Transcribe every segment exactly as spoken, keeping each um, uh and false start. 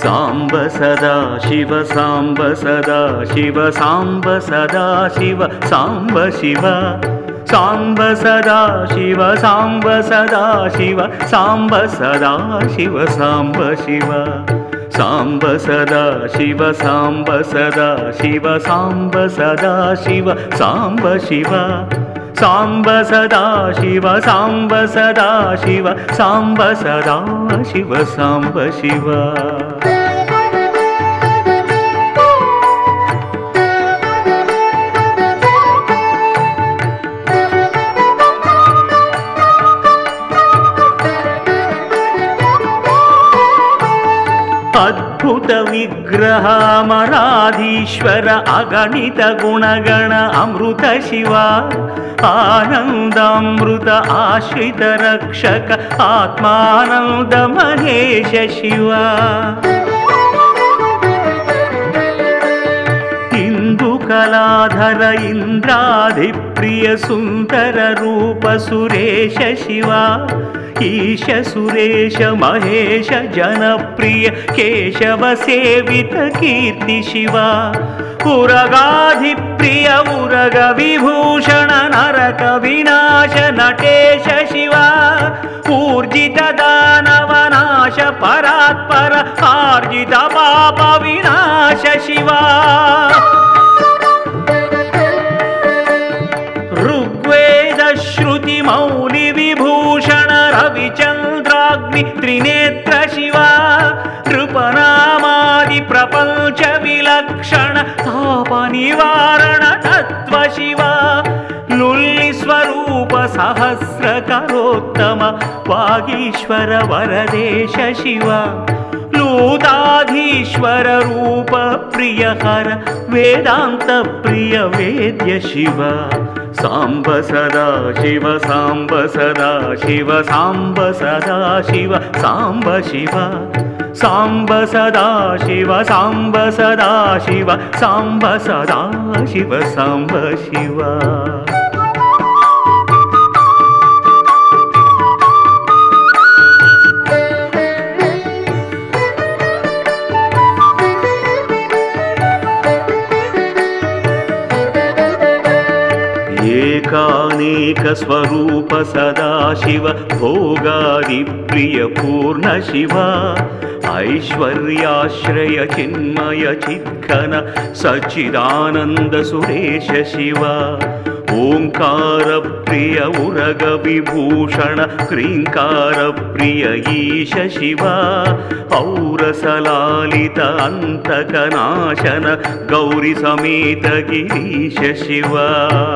साम्ब सदा शिव साम्ब सदा शिव साम्ब सदा शिव साम्ब शिव साम्ब सदा शिव साम्ब सदा शिव साम्ब सदा शिव साम्ब शिव साम्ब सदा शिव साम्ब सदा शिव साम्ब सदा शिव साम्ब शिव साम्ब सदा शिव साम्ब सदा शिव साम्ब सदा शिव साम्ब शिव अद्भुत विग्रह अमराधीश्वर अगणित गुणगण अमृत शिवा आनंदामृत आश्रित रक्षक आत्मानंद महेश शिवा इंदुकलाधर इंद्राधिप्रिय सुंदर रूप सुरेश शिवा ईश सुरेश महेश जनप्रिय केशव सेवित कीर्ति शिवा उरगाधिप्रिय उरग विभूषण नरक विनाश नटेश शिवा ऊर्जित दानव नाश परात्पर आर्जित पाप विनाश शिवा ऋग्वेद श्रुति मौलि विभूषण रविचंद्राग्नि त्रिनेत्र शिवा नृपनामादि प्रपंच विलक्षण ताप निवारण तत्व शिवा लुल्ली स्वरूप सहस्र करोत्तम वागीश्वर वरदेश शिवा लूताधीश्वर रूप प्रियहर वेदांत प्रिय वेद्य शिवा साम्ब सदा शिव साम्ब सदा शिव साम्ब सदा शिव साम्ब शिव साम्ब सदा शिव साम्ब सदा शिव साम्ब सदा शिव साम्ब शिव एकानेक स्वरूप सदा शिव भोगादि प्रिय पूर्ण शिवा ऐश्वर्याश्रय चिन्मय चित्घन सच्चिदानंद सुरेश शिवा ओंकार प्रिय उरग विभूषण क्रींकार प्रिय ईश शिवा औरसलालित अंतकनाशन गौरी समेत गिरीश शिवा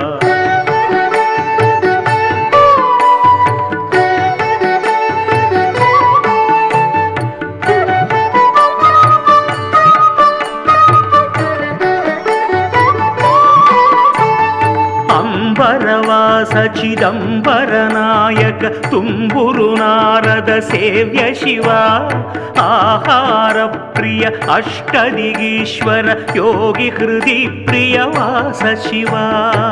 अंबरवास चिदंबर नायक तुम्बुरु नारद सेव्य शिवा आहार प्रिय अष्टदिगीश्वर योगी हृदि प्रिय वास शिवा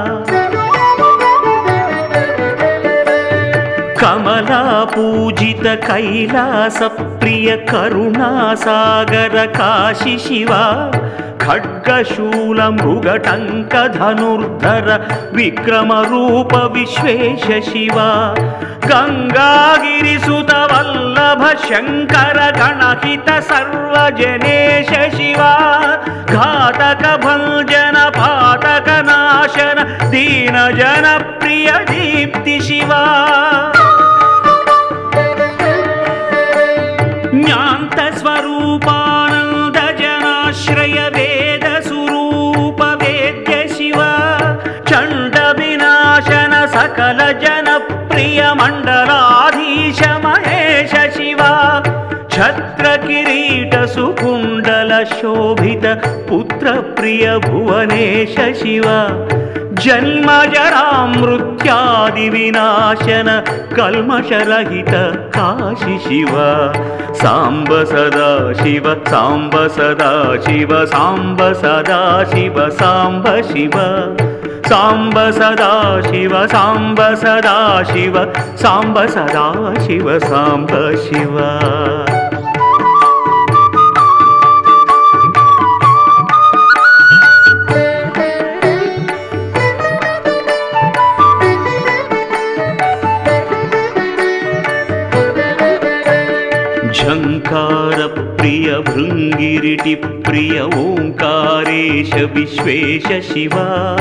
कमला पूजित कैलास प्रिय करुणा सागर काशी शिवा खड्गशूल मृगटंक धनुर्धर विक्रम रूप विश्वेश शिवा गंगागिरिसुत वल्लभ शंकर गणहित सर्वजनेश शिवा घातक भंजन पातक नाशन दीन जन प्रिय दीप्ति शिवा ज्ञान्त स्वरूपानंद जनाश्रय वेद स्वरूप वेद्य शिवा चंड विनाशन सकल जन प्रिय मंडलाधीश महेश शिवा छत्र किरीट सुकुंडल शोभित पुत्र प्रिय भुवनेश शिवा जन्म जरा मृत्यादि विनाशन कल्मषरहित काशी शिवा साम्ब सदा शिव साम्ब सदा शिव साम्ब सदा शिव साम्ब शिव साम्ब सदा शिव साम्ब सदा शिव साम्ब सदा शिव साम्ब शिव झङ्कार प्रिय भृङ्गिरिटि प्रिय ओङ्कारेश विश्वेश शिव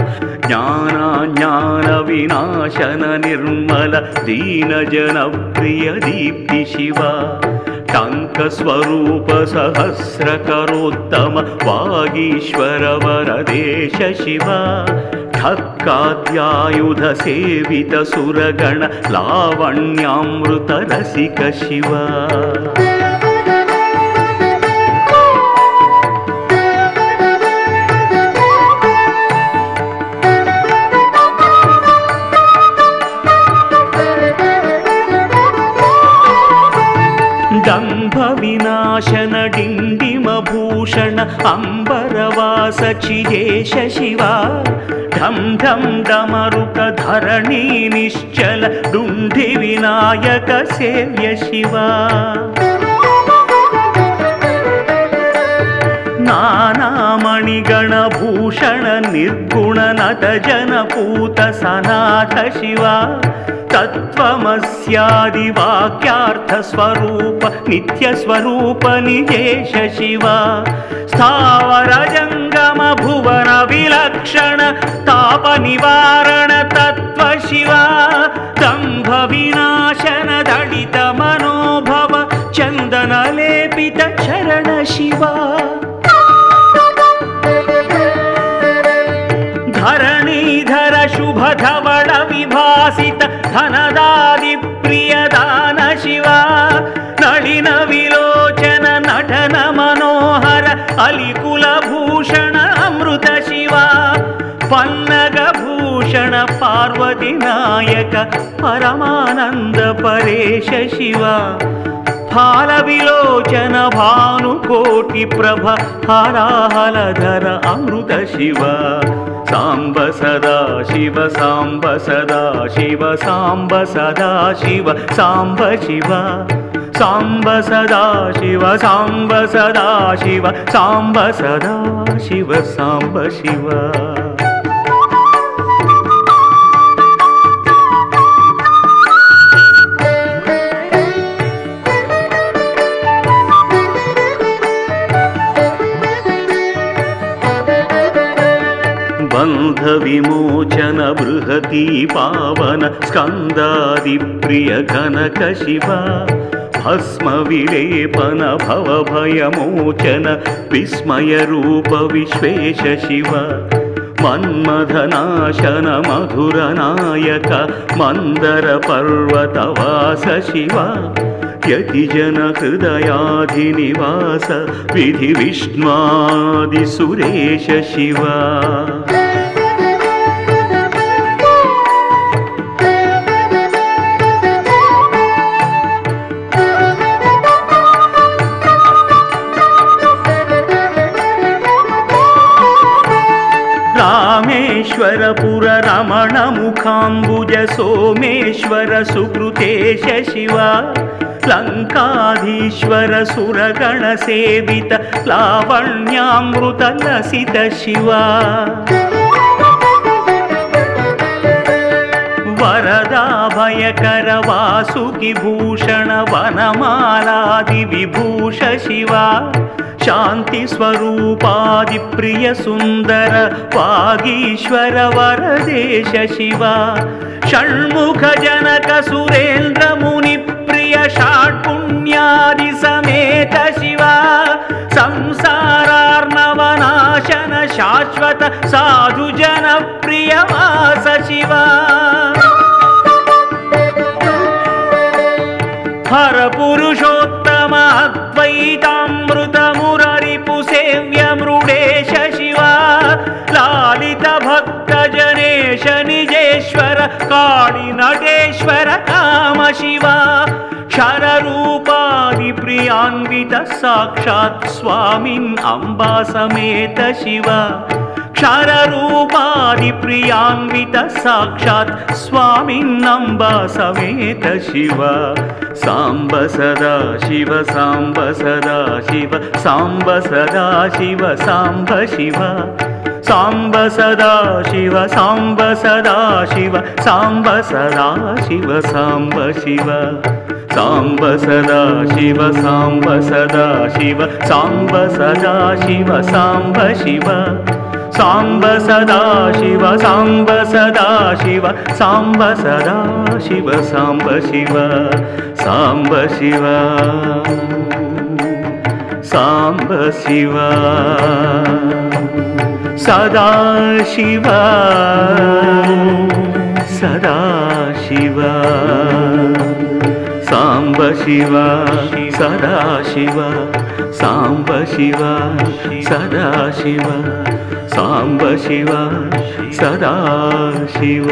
ज्ञानाज्ञानविनाशन निर्मल दीनजनप्रिय दीप्ति शिव टङ्कस्वरूप सहस्रकरोत्तम वागीश्वर वरदेश शिव ठक्काद्यायुध सेवित सुरगण लावण्यामृत रसिक शिव दंभ विनाशन डिंडिम भूषण अंबरवास चिदेश शिवा ढम ढम डमरुक धरणी निश्चल डुंढि विनायक सेव्य शिवा नाना मणिगण भूषण निर्गुण नट जनपूत सनाथ शिवा तत्त्वमस्यादि वाक्यार्थ स्वरूप नित्य स्वरूप निजेश शिवा स्थावर जंगम भुवन विलक्षण ताप निवारण तत्व शिवा दंभ विनाशन दलित मनोभव चंदन लेपित चरण शिवा धरणीधर शुभ धवल विभासित धनदादि प्रिय दान शिवा नलिन विलोचन नटन मनोहर अलिकुल भूषण अमृत शिवा पन्नग भूषण पार्वती नायक परमानंद परेश शिवा फाल विलोचन भानुकोटि प्रभ हराहलधर अमृत शिवा सांब सदा शिव सांब सदा शिव सांब सदा शिव सांब शिव सांब सदा शिव सांब सदा शिव सांब सदा शिव सांब शिव बंध विमोचन बृहती पावन स्कंदादि प्रिय घनक शिवा भस्म विलेपन भव भयमोचन विस्मय रूप विश्वेश शिवा मन्मथनाशन मधुर नायक मंदर पर्वतवास शिवा यतिजन हृदयाधिनिवास विधि विष्णुआदि सुरेश शिवा रामेश्वरपुर रमण मुखाम्बुज सोमेश्वर सुकृतेश शिवा लंकाधीश्वर सुरगण सेवित लावण्यामृत लसित शिवा वरदा भयकर वासुकि भूषण वनमालादि विभूष शिवा शांति स्वरूपादि प्रिय सुंदर वागीश्वर वरदेश शिवा षण्मुख जनक सुरेंद्र मुनि प्रिय षाट्पुण्यादि समेत शिवा संसारार्णवनाशन शाश्वत साधु जन प्रिय वास शिवा हर पुरुषोत्तम अद्वैतामृत मुररिपु सेव्य मृडेश शिवा लालित भक्त जनेश निजेश्वर काळि नटेश्वर काम शिवा क्षर रूपादि प्रियान्वित साक्षात् स्वामिन् अम्बा समेत शिवा क्षर रूपादि प्रियान्वित साक्षात् स्वामिन् अम्बा समेत शिवा सांब सदा शिव सांब सदा शिव सांब सदा शिव सांब शिव सांब सदा शिव सांब सदा शिव सांब सदा Shiv Samba Shiv Samba Sadashiva Samba Sadashiva Samba Sadashiva Samba Shiva Samba Sadashiva Samba Sadashiva Samba Sadashiva Samba Shiva Samba Shiva Samba Shiva ಸದಾ ಶಿವ ಸದಾ ಶಿವ ಸಾಂಬ ಶಿವ ಸದಾ ಶಿವ ಸಾಂಬ ಶಿವ ಸದಾ ಶಿವ ಸಾಂಬ ಶಿವ ಸದಾ Shiva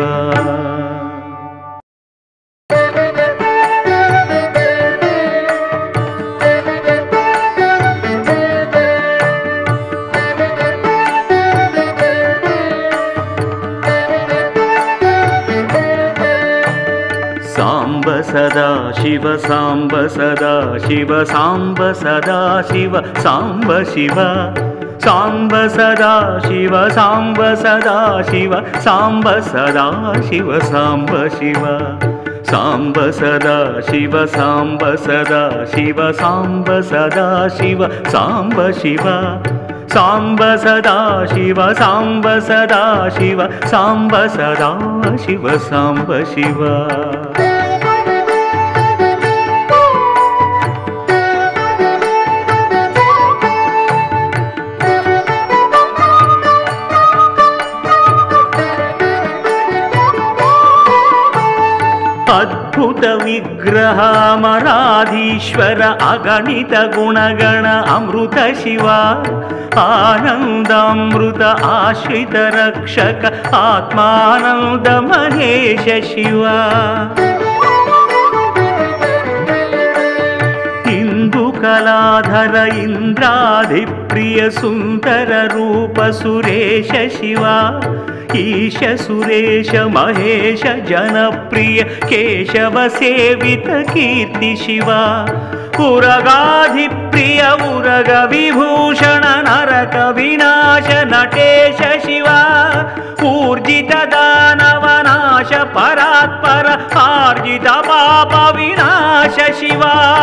Samba Sadashiva Samba Sadashiva Samba Sadashiva Samba Shiva Samba Sadashiva Samba Sadashiva Samba Sadashiva Samba Shiva Samba Sadashiva Samba Sadashiva Samba Sadashiva Samba Shiva Samba Sadashiva Samba Sadashiva Samba Sadashiva Samba Shiva ಅದ್ಭುತ ವಿಗ್ರಹ ಮರಾಧೀಶ್ವರ ಅಗಣಿತ ಗುಣಗಣ ಅಮೃತ ಶಿವ ಆನಂದಾಮೃತ ಆಶ್ರಿತ ರಕ್ಷಕ ಆತ್ಮಾನಂದ ಮಹೇಶ ಶಿವ ಇಂದು ಕಲಾಧರ ಇಂದ್ರಾಧಿಪ್ರಿಯ ಸುಂದರ ರೂಪ ಸುರೇಶ ಶಿವ ಈಶ ಸುರೇಶ ಮಹೇಶ ಜನಪ್ರಿಯ ಕೇಶವ ಸೇವಿತ ಕೀರ್ತಿ ಶಿವ ಉರಗಾಧಿಪ್ರಿಯ ಉರಗ ವಿಭೂಷಣ ನರಕ ವಿನಾಶ ನಟೇಶ ಶಿವ ಊರ್ಜಿತ ದಾನವ ನಾಶ ಪರಾತ್ಪರ ಆರ್ಜಿತ ಪಾಪ ವಿನಾಶ ಶಿವ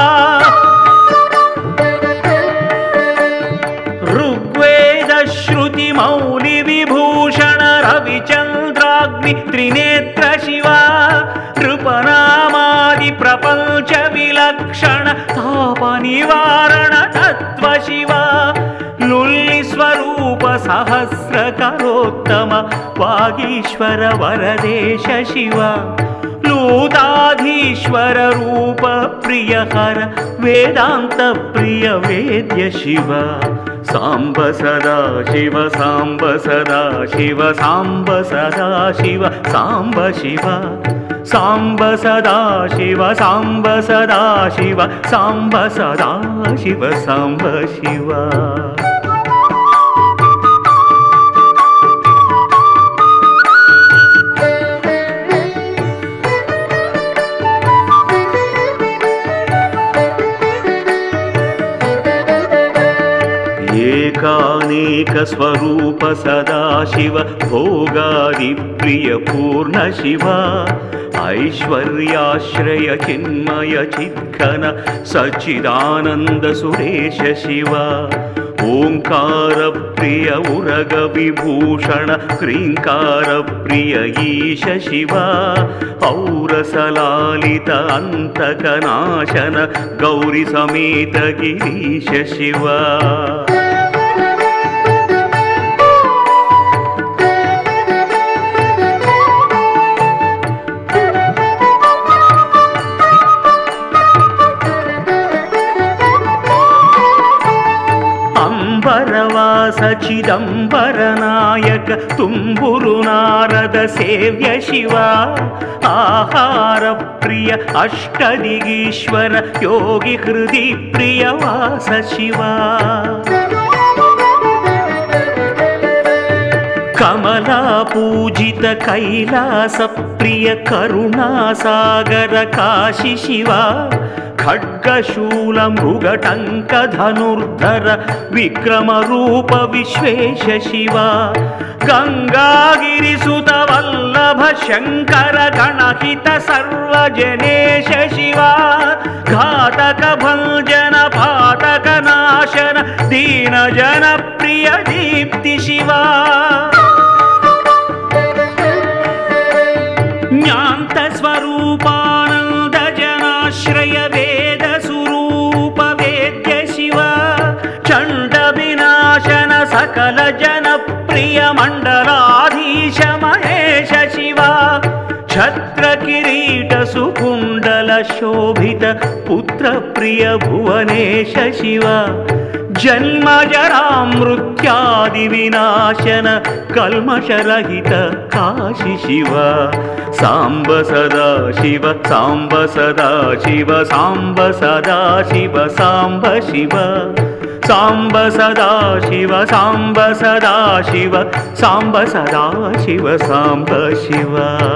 ಋಗ್ವೇದ ಶ್ರುತಿ ಮೌಲಿ ವಿಭೂಷಣ ರವಿಚಂದ್ರಾಗ್ನಿ ತ್ರಿನೇತ್ರ ಶಿವ ನೃಪನಾಮಾದಿ ಪ್ರಪಂಚ ವಿಲಕ್ಷಣ ತಾಪ ನಿವಾರಣ ತತ್ವ ಶಿವ ಲುಲ್ಲಿ ಸ್ವರೂಪ ಸಹಸ್ರ ಕರೋತ್ತಮ ವಾಗೀಶ್ವರ ವರದೇಶ ಶಿವ ಲೂತಾಧೀಶ್ವರ ರೂಪ ಪ್ರಿಯ ಹರ ವೇದಾಂತ ಪ್ರಿಯ ವೇದ್ಯ Shiva Samba Sadashiva Samba Sadashiva Samba Sadashiva Samba Shiva Samba Sadashiva Samba Sadashiva Samba Sadashiva Samba Shiva ಏಕಾನೇಕ ಸ್ವರೂಪ ಸದಾ ಶಿವ ಭೋಗಾದಿ ಪ್ರಿಯ ಪೂರ್ಣ ಶಿವ ಐಶ್ವರ್ಯಾಶ್ರಯ ಚಿನ್ಮಯ ಚಿದ್ಘನ ಸಚ್ಚಿದಾನಂದ ಸುರೇಶ ಶಿವ ಓಂಕಾರ ಪ್ರಿಯ ಉರಗ ವಿಭೂಷಣ ಕ್ರೀಂಕಾರ ಪ್ರಿಯ ಈಶ ಶಿವ ಔರಸಲಾಲಿತ ಅಂತಕನಾಶನ ಗೌರಿ ಸಮೇತ ಗಿರೀಶ ಶಿವ ಅಂಬರವಾಸ ಚಿದಂಬರ ನಾಯಕ ತುಂಬುರು ನಾರದ ಸೇವ್ಯ ಶಿವ ಆಹಾರ ಪ್ರಿಯ ಅಷ್ಟದಿಗೀಶ್ವರ ಯೋಗಿ ಹೃದಿ ಪ್ರಿಯ ವಾಸ ಶಿವ ಕಮಲಾ ಪೂಜಿತ ಕೈಲಾಸ ಪ್ರಿಯ ಕರುಣಾಸಾಗರ ಕಾಶಿ ಶಿವ ಖಡ್ಗಶೂಲ ಮೃಗಟಂಕ ಧನುರ್ಧರ ವಿಕ್ರಮ ರೂಪ ವಿಶ್ವೇಶ ಶಿವ ಗಂಗಾಗಿರಿಸುತ ವಲ್ಲಭ ಶಂಕರ ಗಣಹಿತ ಸರ್ವಜನೇಶ ಶಿವ ಘಾತಕ ಭಂಜನ ಪಾತಕ ನಾಶನ ದೀನ ಜನ ಪ್ರಿಯ ದೀಪ್ತಿ ಶಿವ ಜ್ಞಾಂತ ಸ್ವರೂಪಾನಂದ ಜನಾಶ್ರಯ ವೇದ ಸ್ವರೂಪ ವೇದ್ಯ ಶಿವ ಚಂಡ ವಿನಾಶನ ಸಕಲ ಜನ ಪ್ರಿಯ ಮಂಡಲಾಧೀಶ ಮಹೇಶ ಶಿವ ಛತ್ರ ಕಿರೀಟ ಸುಕುಂಡಲ ಶೋಭಿತ ಪುತ್ರ ಪ್ರಿಯ ಭುವನೇಶ ಶಿವ ಜನ್ಮ ಜರಾ ಮೃತ್ಯಾದಿ ವಿನಾಶನ ಕಲ್ಮಷರಹಿತ Kashi Shiva Samba Sadashiva Samba Sadashiva Samba Sadashiva Samba Shiva Samba Sadashiva Samba Sadashiva Samba Sadashiva Samba Shiva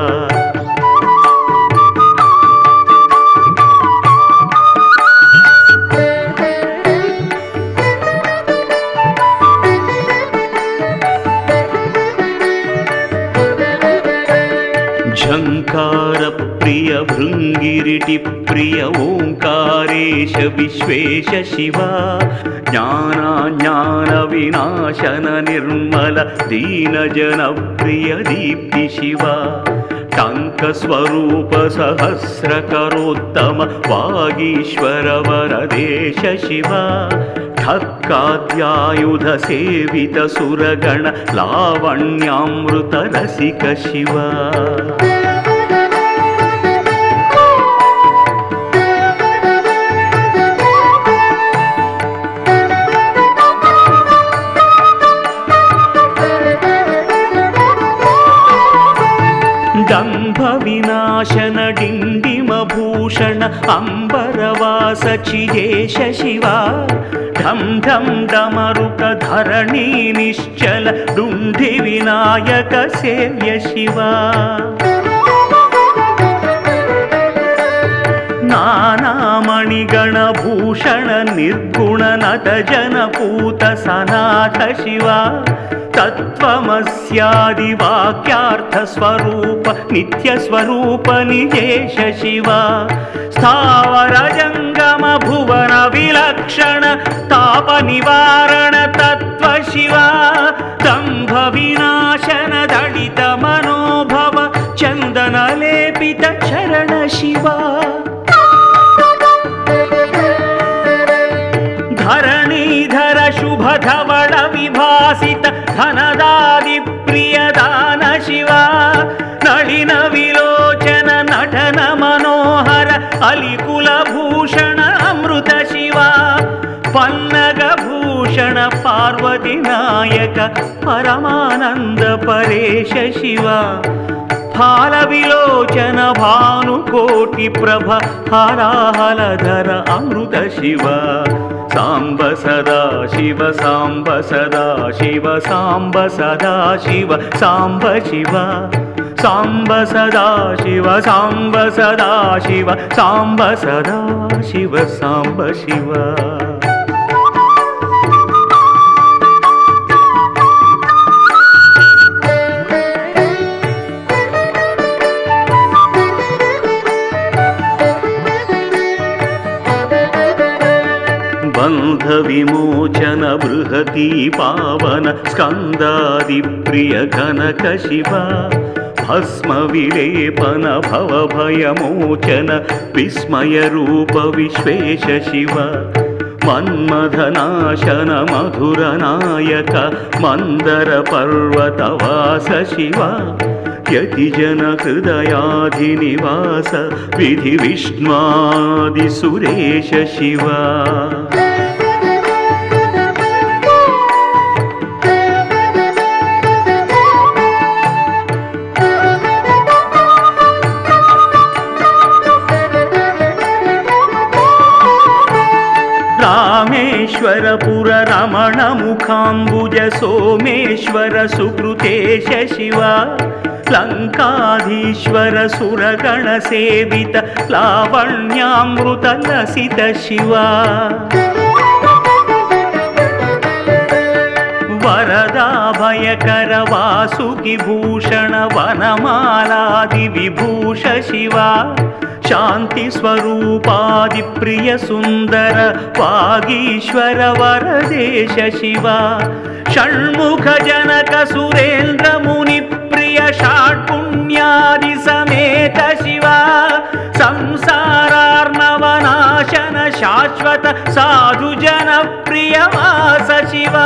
ಝಂಕಾರ ಪ್ರಿಯ ಭೃಂಗಿರಿಟಿ ಪ್ರಿಯ ಓಂಕಾರೇಶ ವಿಶ್ವೇಶ ಶಿವ ಜ್ಞಾನ ಜ್ಞಾನ ವಿನಾಶನ ನಿರ್ಮಲ ದೀನ ಜನ ಪ್ರಿಯ ದೀಪ್ತಿ ಶಿವ ಟಂಕ ಸ್ವರೂಪ ಸಹಸ್ರ ಕರೋತ್ತಮ ವಾಗೀಶ್ವರ ವರದೇಶ ಶಿವ ಠಕ್ಕಾದ್ಯಾಯುಧ ಸೇವಿತ ಸುರಗಣ ಲಾವಣ್ಯಾಮೃತ ರಸಿಕ ಶಿವ ದಂಭ ವಿನಾಶನ ಡಿಂಡಿಮ ಭೂಷಣ ಅಂಬರವಾಸ ಚಿದೇಶ ಶಿವ ಢಂ ಢಂ ಡಮರುಕ ಧರಣಿ ನಿಶ್ಚಲ ಡುಂಢಿ ವಿನಾಯಕ ಸೇವ್ಯ ಶಿವ ನಾನಾಮಣಿಗಣ ಭೂಷಣ ನಿರ್ಗುಣ ನಟ ಜನಪೂತ ಸನಾಥ ಶಿವ ತತ್ವಮಸ್ಯಾದಿ ವಾಕ್ಯಾರ್ಥ ಸ್ವರೂಪ ನಿತ್ಯ ಸ್ವರೂಪ ನಿಜೇಶ ಶಿವ ಸ್ಥಾವರ ಜಂಗಮ ಭುವನ ವಿಲಕ್ಷಣ ತಾಪ ನಿವಾರಣ ತತ್ವ ಶಿವ ದಂಭ ವಿನಾಶನ ದಳಿತ ಮನೋಭವ ಚಂದನ ಲೇಪಿತ ಶರಣ ಶಿವ ಧರಣೀಧರ ಶುಭ ಧವಳ ವಿಭಾಸಿತ ಧನದಾದಿ ಪ್ರಿಯ ದಾನ ಶಿವ ನಳಿನ ವಿಲೋಚನ ನಟನ ಮನೋಹರ ಅಲಿಕುಲ ಭೂಷಣ ಅಮೃತ ಶಿವ ಪನ್ನಗ ಭೂಷಣ ಪಾರ್ವತಿ ನಾಯಕ ಪರಮಾನಂದ ಪರೇಶ ಶಿವ ಫಾಲ ವಿಲೋಚನ ಭಾನುಕೋಟಿ ಪ್ರಭ ಹರಾಹಲಧರ ಅಮೃತ Shiva Samba Sadashiva Samba Sadashiva Samba Sadashiva Samba Shiva Samba Sadashiva Samba Sadashiva Samba Sadashiva Samba Shiva ಬಂಧ ವಿಮೋಚನ ಬೃಹತಿ ಪಾವನ ಸ್ಕಂದಾದಿ ಪ್ರಿಯ ಕನಕ ಶಿವ ಭಸ್ಮ ವಿಲೇಪನ ಭವ ಭಯ ಮೋಚನ ವಿಸ್ಮಯ ರೂಪ ವಿಶ್ವೇಶ ಶಿವ ಮನ್ಮಥನಾಶನ ಮಧುರ ನಾಯಕ ಮಂದರ ಪರ್ವತವಾಸ ಶಿವ ಯತಿಜನ ಹೃದಯಾಧಿನಿವಾಸ ವಿಧಿ ವಿಷ್ಣಾದಿ ಸುರೇಶ ಶಿವ ರಾಮೇಶ್ವರ वरदपुर रमण मुखाम्बुज सोमेश्वर सुकृतेश शिव लंकाधीश्वर सुरगण सेवित लावण्यामृत लसित शिव वरदा भयकर वासुकि भूषण वनमालादि विभूष शिव शांति स्वरूपादि प्रिय सुंदर वागीश्वर वरदेश शिव षण्मुख जनक सुरेंद्र मुनि प्रिय षट्पुण्यादि समेत शिव संसारार्णवनाशन शाश्वत साधु जन प्रिय वास शिव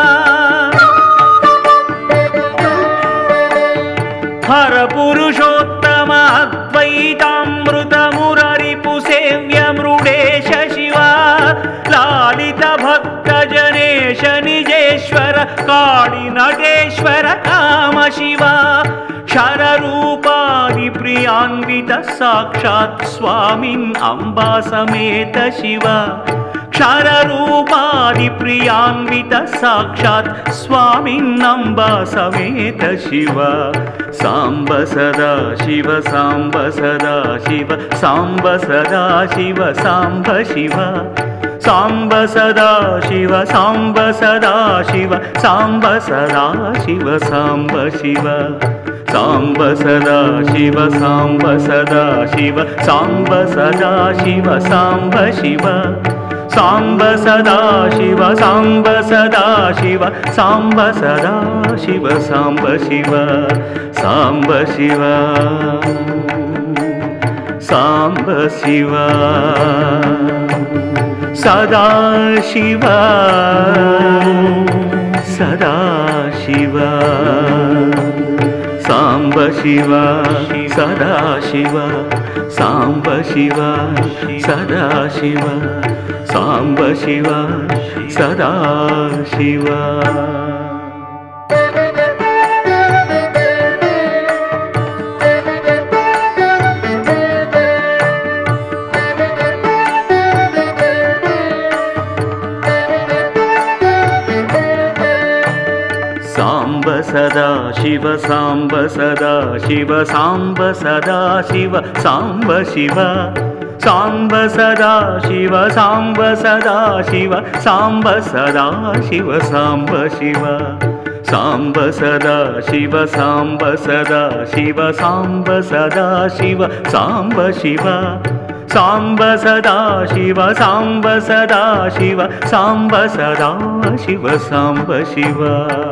हर पुरुषोत्तम अद्वैतामृत मुरारिपु सेव्य मृडेश शिव लालित भक्त जनेश निजेश्वर काळि नटेश्वर काम शिव क्षर रूपादि प्रियान्वित साक्षात् स्वामिन् अम्बा समेत शिव क्षर रूपादि प्रियान्वित साक्षात् स्वामिन् अम्बा समेत शिव सांब सदा शिव सांब सदा शिव सांब सदा शिव सांब शिव सांब सदा शिव सांब सदा शिव सांब सदा शिव सांब शिव सांब सदा शिव सांब सदा शिव सांब सदा शिव सांब शिव सांब सदा शिव सांब सदा शिव सांब सदा शिव सांब शिव सांब शिव सांब शिव सदा शिव सदा शिव सांब शिव सदा शिव सांब शिव सदा शिव सांब शिव सदा शिव सांब सदा शिव सांब सदा शिव सांब सदा शिव सांब शिव सांब सदा शिव सांब सदा शिव सांब सदा शिव सांब शिव सांब सदा शिव सांब सदा शिव सांब सदा शिव सांब शिव सांब सदा शिव सांब सदा शिव सांब सदा शिव सांब शिव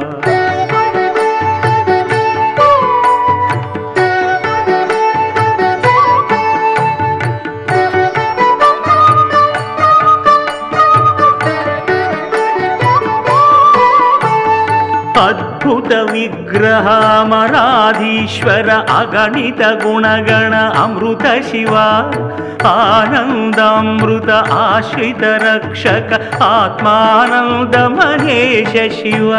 अद्भुत विग्रह मराधीश्वर अगणित गुणगण अमृत शिव आनंदामृत आश्रित रक्षक आत्मानंद महेश शिव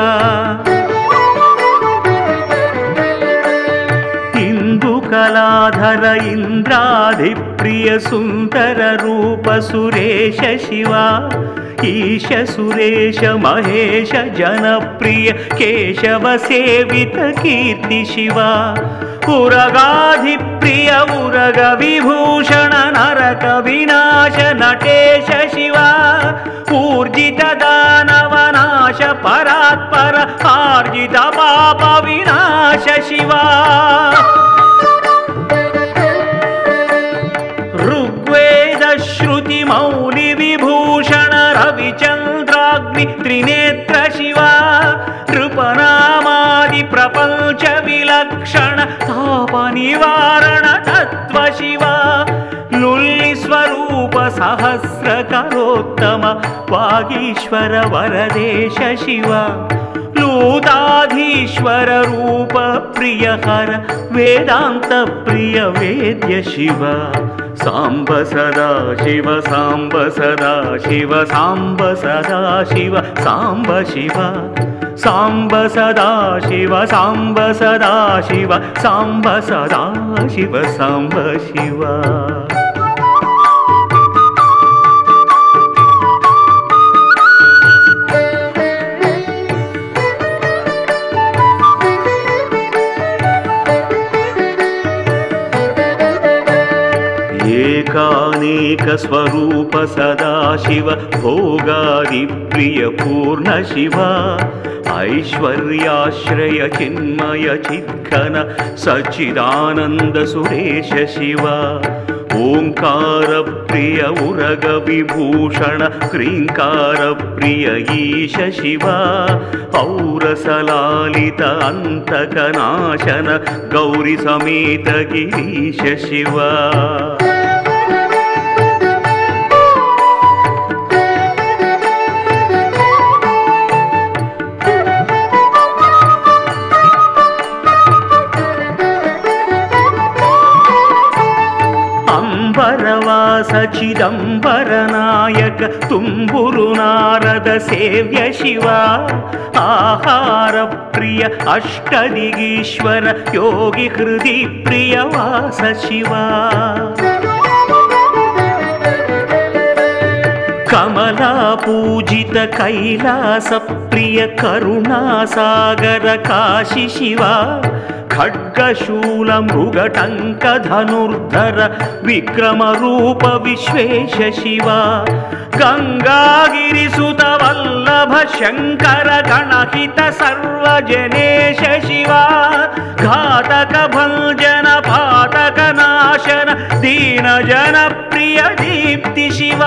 इंदु कलाधर इंद्राधिप्रिय सुंदर रूप सुरेश शिव ईश सुरेश महेश जनप्रिय केशव सेवित कीर्ति शिव उरगाधिप्रिय उरग विभूषण नरक विनाश नटेश शिव ऊर्जित दानव नाश परात्पर आर्जित पाप विनाश शिव ऋग्वेद श्रुति मौलि विभूषण रविचंद्राग्नि त्रिनेत्र शिव नृपनामादि प्रपंच विलक्षण ताप निवारण तत्व शिव लुल्लि स्वरूप सहस्र करोत्तम वागीश्वर वरदेश शिव लूताधीश्वर रूप प्रियहर वेदांत प्रिय वेद्य शिव सांब सदा शिव सांब सदा शिव सांब सदा शिव सांब शिव सांब सदा शिव सांब सदा शिव सांब सदा शिव सांब शिव अनेक स्वरूप सदा शिव भोगादि प्रिय पूर्ण शिव ऐश्वर्याश्रय चिन्मय चिद्घन सच्चिदानंद सुरेश शिव ओंकार प्रिय उरग विभूषण क्रींकार प्रिय ईश शिव औरसलालित अंतकनाशन गौरी समेत गिरीश शिव चिदंबर नायक तुम्बुरु नारद सेव्य शिव आहार प्रिय अष्टदिगीश्वर योगी हृदि प्रिय वास शिव कमला पूजित कैलास प्रिय करुणा सागर काशी शिव खड्गशूल मृगटंक धनुर्धर विक्रम रूप विश्वेश शिव गंगागिरिसुत वल्लभ शंकर गणहित सर्वजनेश शिव घातक भंजन पातक नाशन दीन जन प्रिय दीप्ति शिव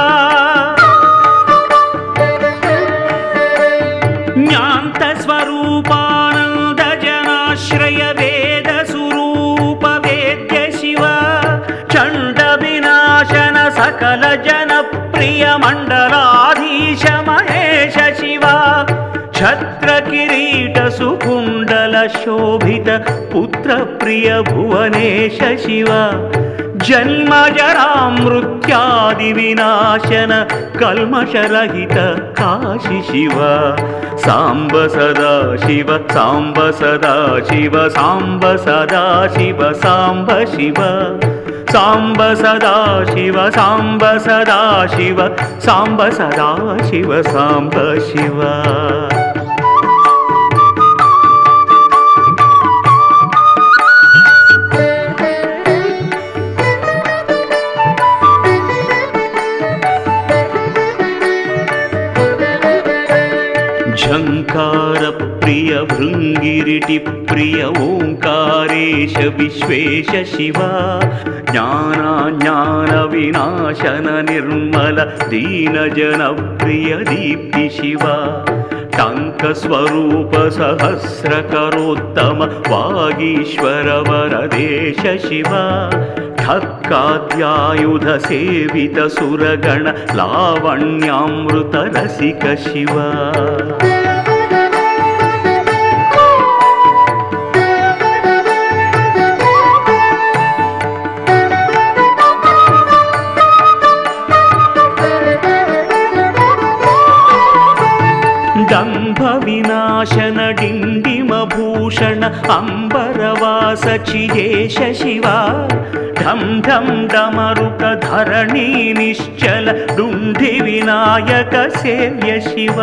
ज्ञात स्वरूपानंद जनाश्रय वेद स्वरूप वेद्य शिव चंड विनाशन सकल जन प्रिय मंडलाधीश महेश शिव छत्र किरीट सुकुंडल शोभित पुत्र प्रिय भुवनेश शिव जन्म जरा मृत्यादि विनाशन कल्मषरहित काशी शिव सांब सदा शिव सांब सदा शिव सांब सदा शिव सांब शिव सांब सदा शिव सांब सदा शिव सांब सदा शिव सांब शिव झंकार प्रिय भृंगिरिटि प्रिय ओंकारेश विश्वेश शिव ज्ञानाज्ञान विनाशन निर्मल दीन जन प्रिय दीप्ति शिव टंक स्वरूप सहस्र करोत्तम वागीश्वर वरदेश शिव ठक्काद्यायुध सेवित सुरगण लावण्यामृत रसिक शिव दंभ विनाशन डिंडिम भूषण अंबरवास चिदेश शिव ढम ढम डमरुक धरणी निश्चल डुंढि विनायक सेव्य शिव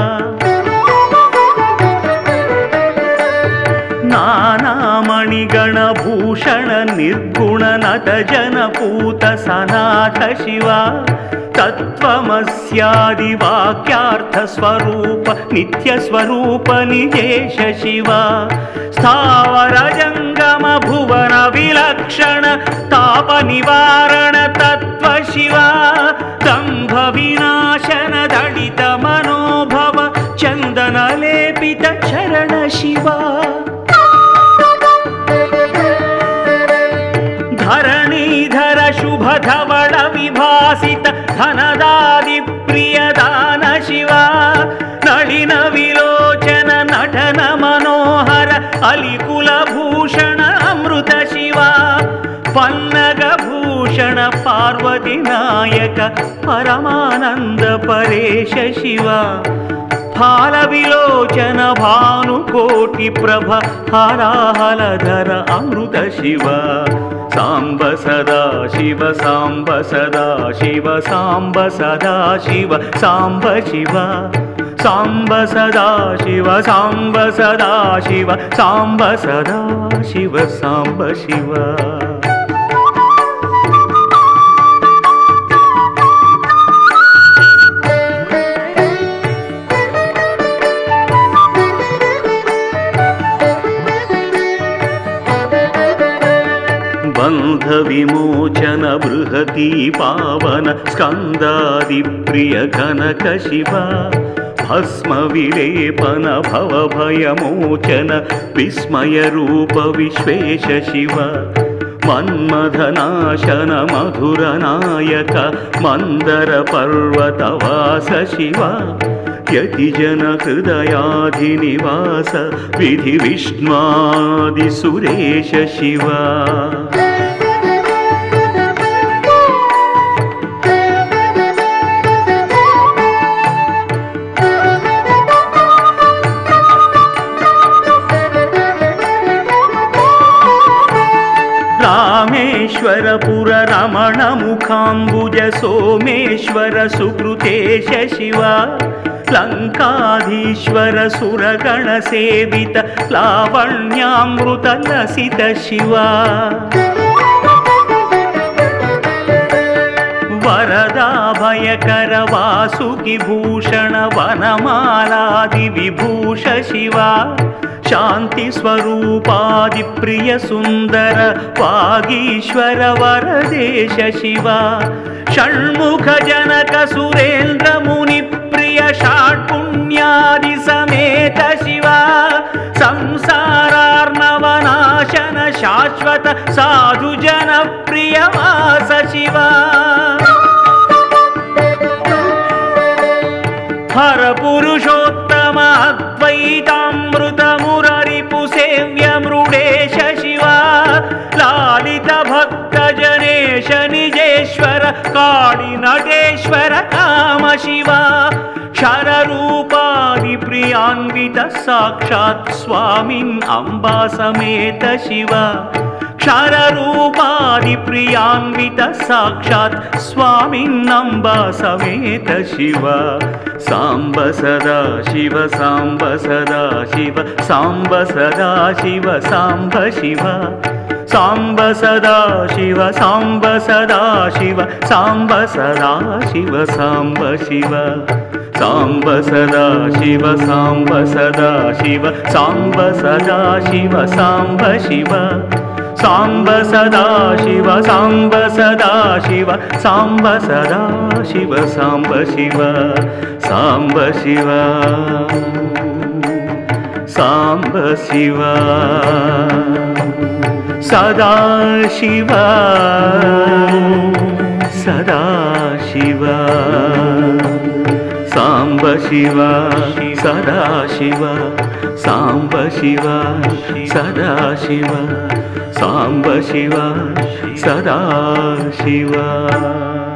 नाना मणिगण भूषण निर्गुण नट जनपूत सनाथ शिव तत्त्वमस्यादि वाक्यार्थ स्वरूप नित्य स्वरूप निजेश शिव स्थावर जंगम भुवन विलक्षण ताप निवारण तत्व शिव दंभ विनाशन दलित मनोभव चंदन लेपित चरण शिव धरणीधर शुभ धवल विभासित धनदादि प्रिय दान शिव नलिन विलोचन नटन मनोहर अलिकुल भूषण अमृत शिव पन्नग भूषण पार्वती नायक परमानंद परेश शिव फाल विलोचन भानुकोटि प्रभ हराहलधर अमृत शिव सांब सदा शिव सांब सदा शिव सांब सदा शिव सांब शिव सांब सदा शिव सांब सदा शिव सांब सदा शिव सांब शिव बन्ध विमोचन बृहती पावन स्कन्दादिप्रिय कनक शिव भस्म विलेपन भवभयमोचन विस्मय रूप विश्वेश शिव मन्मथनाशन मधुरनायक मन्दर पर्वतवास शिव यतिजन हृदयाधिनिवास विधि विष्णुआदि सुरेश शिव रामेश्वरपुर रमण मुखाम्बुज सोमेश्वर सुकृतेश शिव लंकाधीश्वर सुरगण सेवित लावण्यामृत लसित शिव वरदा भयकर वासुकि भूषण वनमालादि विभूष शिव शांति स्वरूपादि प्रिय सुंदर वागीश्वर वरदेश शिव षण्मुख जनक सुरेंद्र मुनि प्रिय षट्पुण्यादि समेत शिव संसारार्णवनाशन शाश्वत साधु जन प्रिय वास शिव हर पुरुषोत्तम अद्वैतामृत मुररिपु सेव्य मृडेश शिव लालित भक्त जनेश निजेश्वर काळि नटेश्वर काम शिव क्षर रूपादि प्रियान्वित साक्षात् स्वामिन् अम्बा समेत शिव क्षर रूपादि प्रियान्वित साक्षात् स्वामिन् अम्बा समेत शिव सांब सदा शिव सांब सदा शिव सांब सदा शिव सांब शिव सांब सदा शिव सांब सदा शिव सांब सदा शिव सांब शिव सांब सदा शिव सांब सदा शिव सांब सदा शिव सांब शिव सांब सदा शिव सांब सदा शिव सांब सदा शिव सांब शिव सांब शिव सांब शिव सदा शिव सदा शिव सांब शिव सदा शिव सांब शिव सदा शिव सांब शिव सदा शिव।